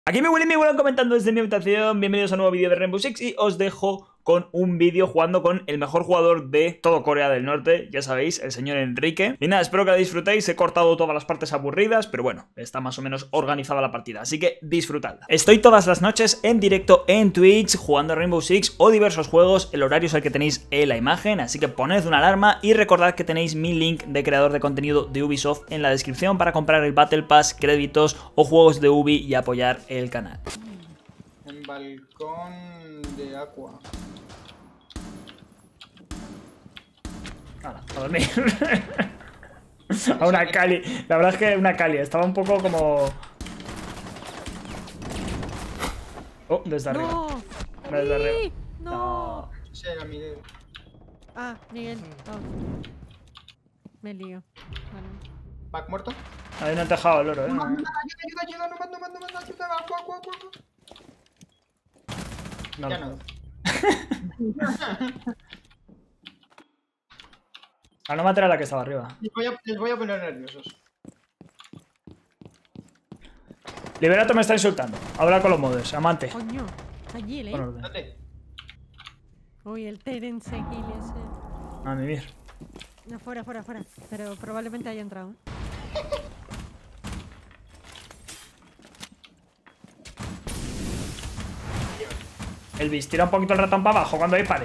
Aquí me Willy comentando desde mi habitación. Bienvenidos a un nuevo vídeo de Rainbow Six y os dejo con un vídeo jugando con el mejor jugador de todo Corea del Norte, ya sabéis, el señor Enrique. Y nada, espero que la disfrutéis. He cortado todas las partes aburridas, pero bueno, está más o menos organizada la partida, así que disfrutadla. Estoy todas las noches en directo en Twitch jugando a Rainbow Six o diversos juegos. El horario es el que tenéis en la imagen, así que poned una alarma y recordad que tenéis mi link de creador de contenido de Ubisoft en la descripción para comprar el Battle Pass, créditos o juegos de Ubi y apoyar el canal. En balcón de Aqua. A dormir. A una Cali. La verdad es que una Cali. Estaba un poco como... Oh, desde arriba. No, Desde arriba. no. Ese era Miguel. Ah, Miguel. Oh. Me lío. Vale. ¿Back muerto? Ahí no han dejado el oro, Ayuda, ayuda, no mando, ayuda, Aqua. No. Ya no. A no matar a la que estaba arriba. Les voy a poner nerviosos. Liberato me está insultando. Habla con los modos. Amante. Coño, allí, Pon orden. Date. Uy, el Terence Hill ese. A mimir. No, fuera. Pero probablemente haya entrado. Elvis, tira un poquito el ratón para abajo cuando dispares.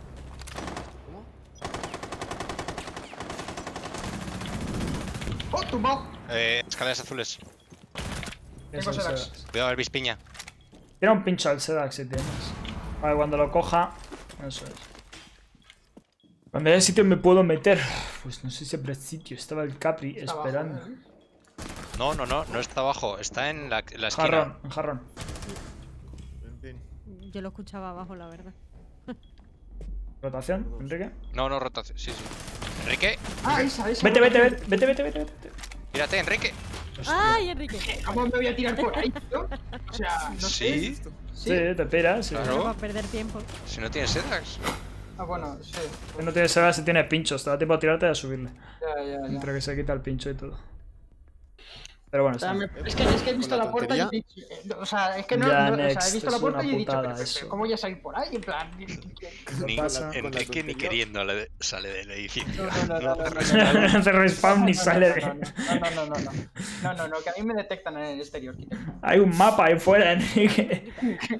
¡Oh, tumbado! Escaleras azules. Tengo Sedax. Cuidado, Elvis Piña. Tira un pincho al Sedax si tienes. Vale, cuando lo coja. Eso es. Cuando haya sitio me puedo meter. Pues no sé si habrá sitio. Estaba el Capri Está esperando. abajo, ¿eh? No está abajo. Está en la esquina. Jarrón, en jarrón. Yo lo escuchaba abajo, la verdad. Rotación, Enrique. No, rotación. Sí. Enrique, Ah, esa. Vete. mírate, Enrique. ¡Ay, Enrique! ¿Cómo me voy a tirar por ahí, tío? O sea, no Sí. sé. Sí, te tiras. Sí. Claro. No va a perder tiempo. Si no tienes Sedax. Ah, bueno, sí. Si no tienes Sedax, si tienes pinchos. Te da tiempo a tirarte y a subirle. Ya. Entre que se quita el pincho y todo. Pero bueno, O sea, sí. es que he visto la puerta y he dicho... O sea, es que no... Ya, o sea, next, he visto es la puerta una y he dicho, putada pero eso. ¿cómo voy a salir por ahí? En plan... Ni, pasa. Enrique ni queriendo sale del edificio. No. No hace respawn ni sale de... No, que a mí me detectan en el exterior. Hay un mapa ahí fuera, Enrique.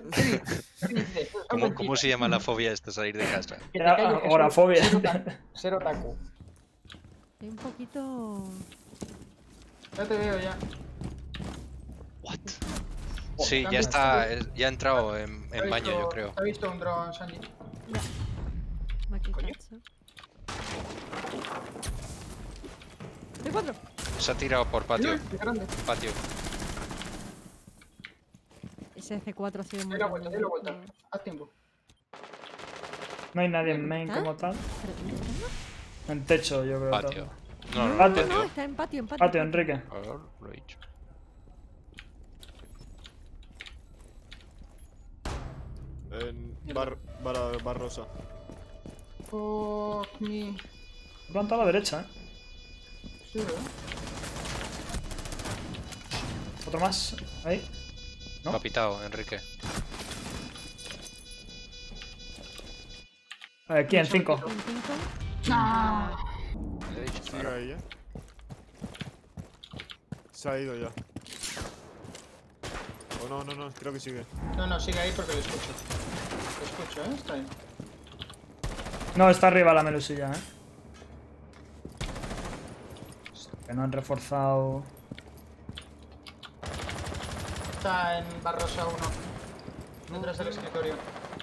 ¿Cómo se llama la fobia esta salir de casa? Agorafobia. Cero taco. Estoy un poquito... Ya te veo ya. What? Sí, ya está. Ya ha entrado en baño, yo creo. ¿Has visto un drone, Sanji? Ya. Maquicacho. ¡De cuatro! Se ha tirado por patio. Qué grande. Patio. Ese C4 ha sido muy... Dale la vuelta. Haz tiempo. No hay nadie en main como tal. En techo, yo creo. Patio. Todo. No, Patio. No, está en patio, Patio, Enrique. A ver, lo he dicho. En bar rosa. Fuck me. Planta a la derecha, Sí, ¿verdad? Otro más. Ahí. ¿No? Capitado, Enrique. Aquí en 5. En 5. Le he dicho, Sigue ahí, Se ha ido ya. Oh, no, creo que sigue. No, sigue ahí porque lo escucho. Lo escucho, está ahí. No, está arriba la melusilla, Que no han reforzado. Está en Barrosa 1. Detrás del escritorio.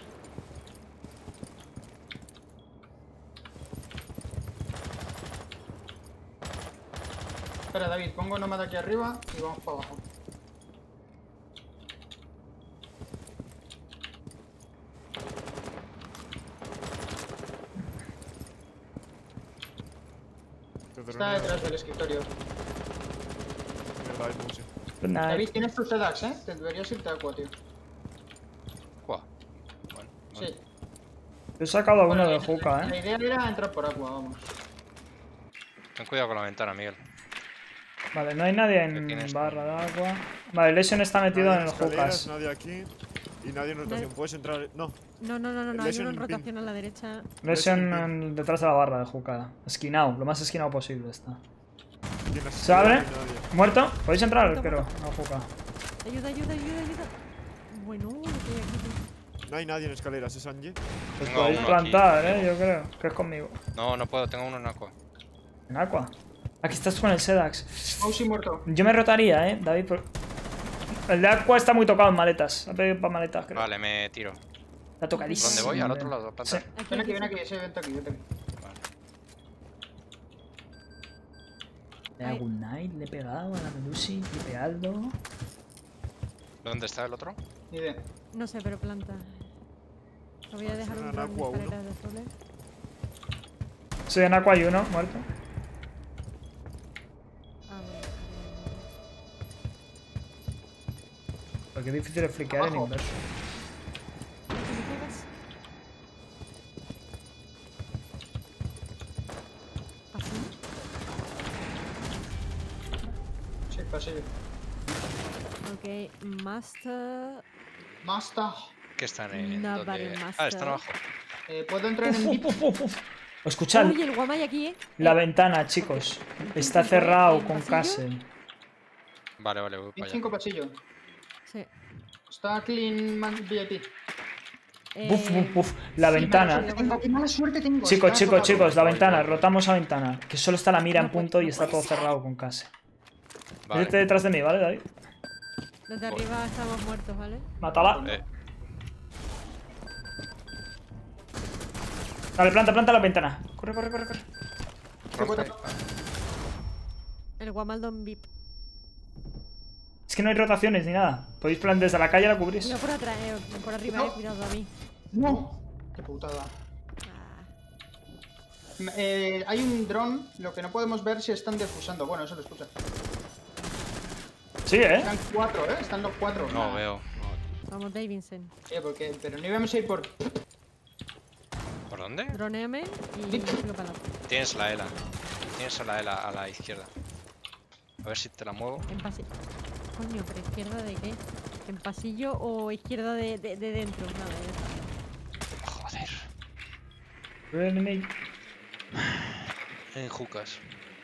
Espera, David, pongo nómada aquí arriba y vamos para abajo. Está detrás del escritorio. Mierda, hay mucho. Good night. David, tienes tu Sedax, Te deberías irte a Aqua, tío. Buah. Bueno, Sí. He sacado a uno Bueno, de Juca, La idea era entrar por Aqua, vamos. ten cuidado con la ventana, Miguel. Vale, no hay nadie ¿Qué en tienes? barra de agua. Vale, Lesion está metido Nadie en el escaleras, hookahs. nadie aquí. Y nadie en rotación. Nadie- Puedes entrar. No, No, hay Lesion uno en en pin. rotación a la derecha. Lesion Lesion detrás de la barra de hookah. Esquinado, lo más esquinado posible está. tienes. ¿Se abre? No hay nadie. ¿Muerto? ¿Podéis entrar? Muerto, Creo, muerto. no hookah. Ayuda. Bueno, lo que hay aquí. No hay nadie en escaleras, es Angie. Pues Tengo podéis uno plantar, aquí. yo creo. Que es conmigo. No puedo, tengo uno en aqua. En Aqua. Aquí estás con el Sedax. Mousy muerto. Yo me rotaría, David. El de Aqua está muy tocado en maletas. Ha pedido para maletas, creo. Vale, me tiro. Está tocadísimo. ¿Dónde voy? Al otro lado, planta. Sí. Ven aquí, ese vente aquí, vente aquí. Le hago un night, le he pegado a la Melusi, le he pegado. ¿Dónde está el otro? Ni idea. No sé, pero planta. Lo voy a dejar un Suena dron en Aqua, uno. escaleras de Sole. Sí, en Aqua hay uno, muerto. A ver. Porque es difícil de fliquear en Abajo. inverso. ¿Me pegas? ¿Así? Sí, pasillo. Ok, Master. Master. ¿Qué están en? No, ¿Dónde? vale, Ah, master. están abajo. ¿Puedo entrar en VIP? Escuchad, Uy, el Guamay aquí, la ventana, chicos. Está cerrado con Castle. Vale, voy para allá. 5 pasillo. Sí. Está clean VIP. Buf. La ventana. Qué mala suerte tengo. Chicos, Está chicos, tocado. chicos, la ventana. Rotamos a ventana. Que solo está la mira en punto y está todo cerrado con Castle. Vale. Vete detrás de mí, ¿vale, David? Desde arriba estamos muertos, ¿vale? Mátala. Eh, Vale, planta la ventana. Corre. rompe. El Guamaldon VIP. Es que no hay rotaciones ni nada. Podéis plan desde la calle la cubrís. Cuidado por atrás, por arriba, No. cuidado a mí. No. Qué putada. Ah, Hay un dron, lo que no podemos ver si están defusando. Bueno, eso lo escucha. Sí, Están 4, ¿eh? Están los 4. No veo. vamos, Davidson. Pero no íbamos a ir por... ¿Por dónde? Droneame y Sí. sigo para adelante. Tienes la ELA. Tienes la ELA a la izquierda. A ver si te la muevo. En pasillo. Coño, pero izquierda de qué? ¿En pasillo o izquierda de dentro? Nada, ya está. Joder. Enemy. En jucas.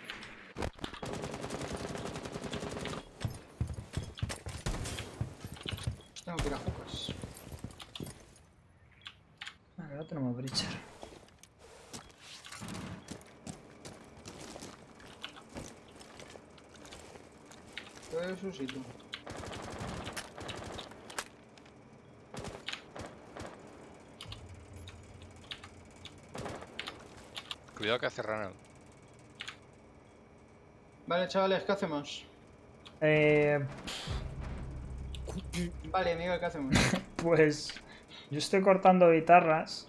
Tengo que ir a Jucas. Vale, ahora tenemos Breacher. Todo es su sitio. Cuidado que hace Ronald. Vale, chavales, ¿qué hacemos? Vale, Miguel, ¿qué hacemos? Pues yo estoy cortando guitarras.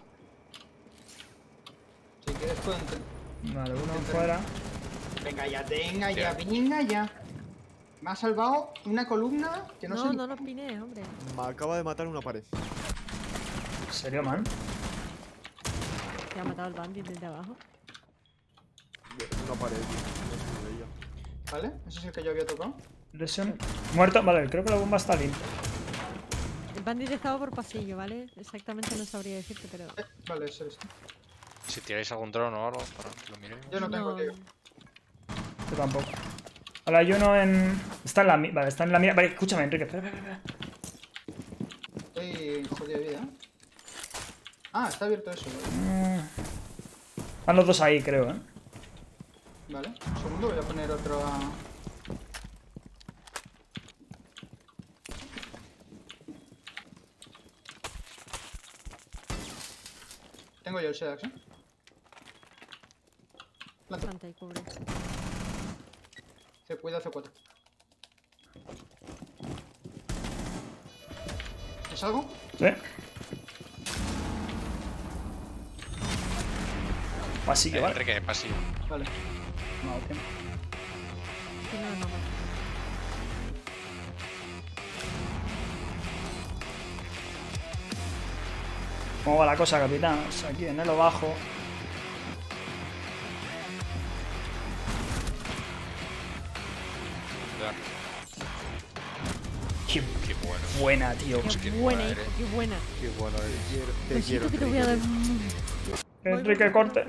Si quieres puedo entrar. Vale, uno fuera. Venga ya. Me ha salvado una columna que no, No, sé... no lo pines, hombre. Me acaba de matar una pared. ¿En serio, man? Te ha matado el bandit desde abajo. Una pared, no sé si veía. ¿Vale? Ese es el que yo había tocado. Lesión. Muerto. Vale, creo que la bomba está limpia. El bandit estaba por pasillo, ¿vale? Exactamente no sabría decirte, pero... Vale, ese es este. Si tiráis algún dron o algo, para que lo miremos. Yo no tengo, tío. Yo tampoco. Vale, hay uno en... Está en la mira. Vale, está en la mira. Vale, escúchame, Enrique. Espera. Estoy jodido de vida, ¿eh? Ah, está abierto eso. Vale. Van los dos ahí, creo, ¿eh? Vale, un segundo, voy a poner otro a... Tengo yo el Sedax, ¿eh? Planta. Planta y cubre. Se cuida C4. ¿Es algo? Sí. Pasillo, ¿vale? Enrique, pasillo. Vale. No, ok. Tiene una mamá. ¿Cómo va la cosa, capitán? O sea, aquí en el bajo. buena, tío. Qué buena, madre. hijo, qué buena. Qué bueno, te Besito quiero. que te voy a dar. Enrique, corte.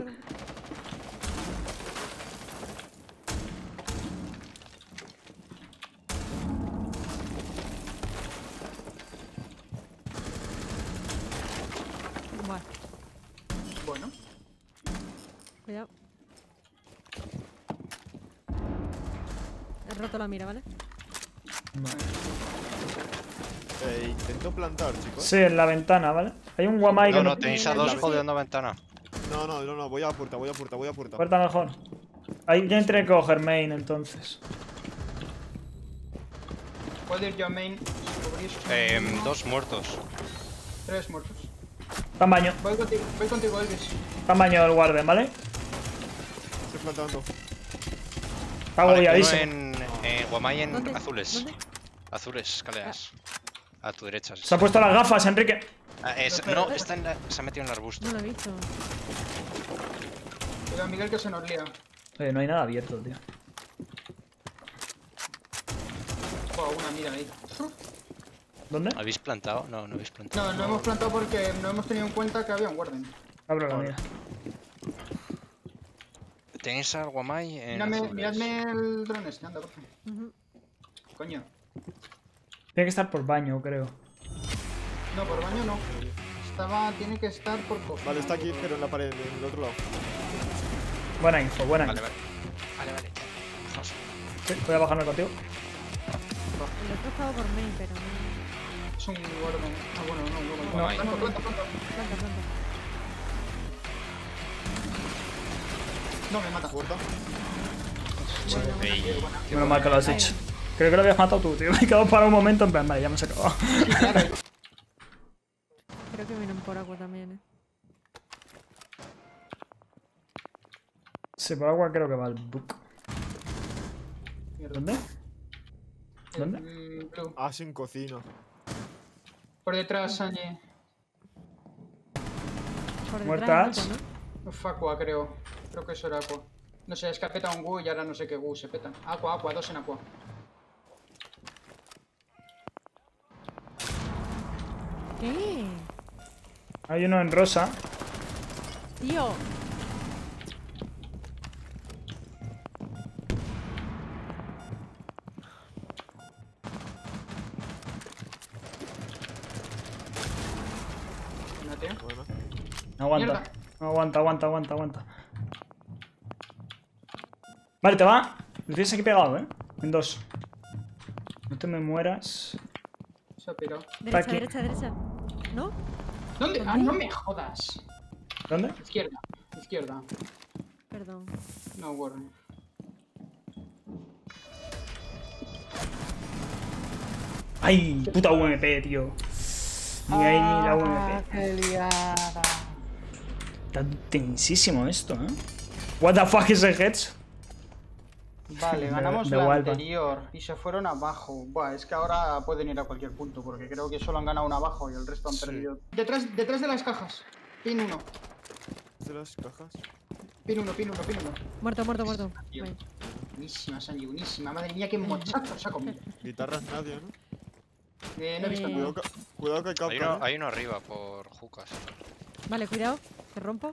Vale, Bueno, cuidado. He roto la mira, ¿vale? Intento plantar, chicos. Sí, en la ventana, ¿vale? Hay un guamai que No, no... no, tenéis a dos Sí. jodiendo ventana. No, voy a puerta. Puerta mejor. Ahí ya tiene que coger main, entonces. puedo ir yo a main. Cubrir. Dos muertos. 3 muertos. Está en baño. Voy contigo, Elvis. Está en baño el guarden, ¿vale? Estoy plantando. Está Vale, uno agobiadísimo. en Guamay en ¿Dónde? azules. ¿Dónde? Azules, escaleras. A tu derecha. Se ha puesto las gafas, Enrique. No, está se ha metido en el arbusto. No lo he visto. Cuidado, Miguel, que se nos lía. Oye, no hay nada abierto, tío. Buah, una mira ahí. ¿Dónde? ¿Habéis plantado? No, no habéis plantado. No hemos plantado porque no hemos tenido en cuenta que había un warden. Abro la mira. Tenéis al Guamay en Miradme, azules. miradme el drone este, anda, por favor. Ujú. Coño. Tiene que estar por baño, creo. No, por baño no. Tiene que estar por cofre. Vale, está aquí, pero en la pared, en el otro lado. Buena info, buena Vale, info. vale. Vale. Fijaos. Sí, voy a bajarme contigo. El otro estaba por main, pero no. Es un warden. Ah, bueno, no. Guamay. Planta. Planta, planta. No, me mata. Puerta. Bueno, Ey, Menos mal que lo has hecho. Creo que lo habías matado tú, tío. Me he quedado para un momento en plan, vale, ya me he acabado. Sí, claro. creo que vienen por agua también, ¿eh? Sí, por agua creo que va el book. Mierda. ¿Dónde? ¿Dónde? Blue. En cocina. Por detrás, Angie. Por detrás, ¿Muertas? ¿no? Fue Aqua, creo. Creo que eso era Aqua. No sé, es que ha petado un Gu y ahora no sé qué Gu se peta. Aqua, 2 en Aqua. ¿Qué? Hay uno en rosa. Tío. Mírate. Bueno. Aguanta. Mierda. Aguanta. Vale, te va. Lo tienes aquí pegado, ¿eh? En 2. No te me mueras. Se ha pirado. Derecha, aquí. derecha. ¿No? ¿Dónde? Ah, no me jodas. ¿Dónde? Izquierda. Perdón. No, Warren. ¡Ay! Puta UMP, tío. Ni ahí ni la UMP. ¡Qué liada! Está tensísimo esto, ¿eh? What the fuck is the heads? Vale, ganamos de la Walva. anterior y se fueron abajo. Buah, es que ahora pueden ir a cualquier punto porque creo que solo han ganado una abajo y el resto han perdido. Detrás de las cajas. Pin 1. ¿De las cajas? Pin 1. Muerto. Tío. Vale. Buenísima, Sanji, buenísima. Madre mía, qué mochazo se ha comido. Guitarras nadie, ¿no? No he visto Eh, nada. Cuidado que hay capca. Hay uno arriba por Jucas. Vale, cuidado. Te rompo.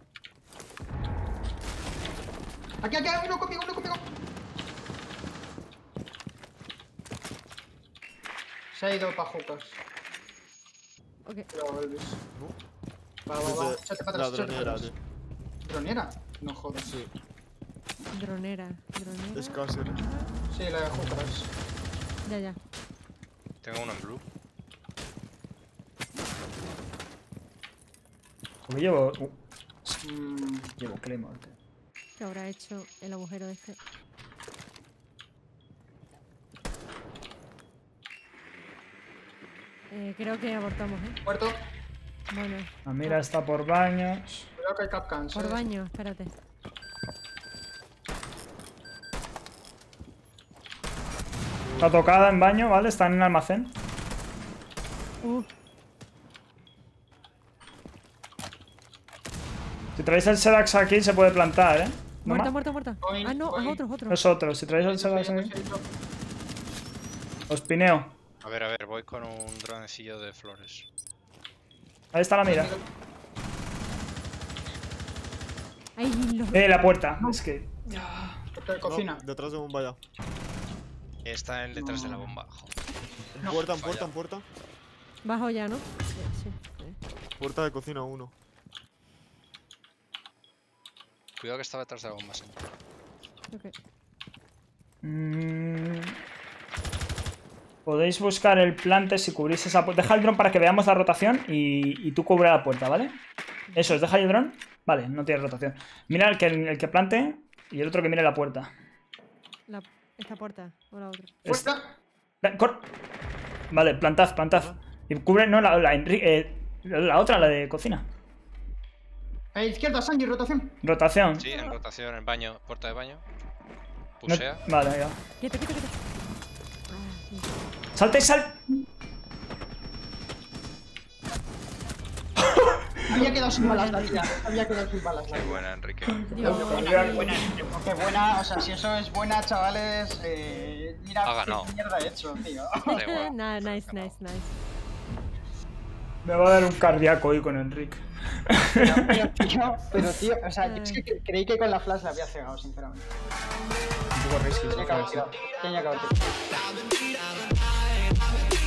Aquí, uno conmigo. Se ha ido pa' Jucas. Ok. Cuidado, Elvis. Va. Desde Échate para la atrás, dronera, tío. ¿Dronera? No jodas. Sí, Dronera. es Cáceres. Sí, la de Jucas. Ya. Tengo uno en blue. Porque llevo... Mm, llevo Claymore, tío. Que habrá hecho el agujero este. Creo que abortamos, ¿eh? muerto. Bueno, La mira está por baños. Cuidado que hay capcans. por baño, espérate. Está tocada en baño, ¿vale? Está en el almacén. Si traéis el Sedax aquí se puede plantar, ¿eh? ¿No más? Muerta. Ah, no, es otro. Es otro. Si traéis el Sedax aquí, os pineo. A ver, voy con un dronecillo de flores. Ahí está la mira. Ay, lo... La puerta. Es que... Puerta de cocina. No, detrás de bomba ya. Está en detrás de la bomba. Joder. En puerta, en falla. puerta, en puerta. Bajo ya, ¿no? Sí. Puerta de cocina 1. Cuidado que estaba detrás de la bomba, sí. Ok. Podéis buscar el plante si cubrís esa puerta. Deja el dron para que veamos la rotación y tú cubre la puerta, ¿vale? Eso es, deja el dron. Vale, no tiene rotación. Mira el que plante y el otro que mire la puerta. Esta puerta o la otra. Puerta. Vale, plantad. Y cubre, no, la otra, la de cocina. Izquierda, Sanji, rotación. Rotación. Sí, en rotación, en baño, puerta de baño. No- Pusea. vale, ya. Quieto. Ah, sí. Salta y sal. Había quedado sin balas la tía. Había quedado sin balas la Qué tía. buena, Enrique. Dios. Qué buena, o sea, si eso es buena, chavales, mira Ha ganado. qué mierda he hecho, tío. Da igual. Nah, nice. Me va a dar un cardíaco hoy con Enrique. Pero tío, o sea, yo es que creí que con la flash la había cegado, sinceramente. Un poco risky. Tenía que haber tirado.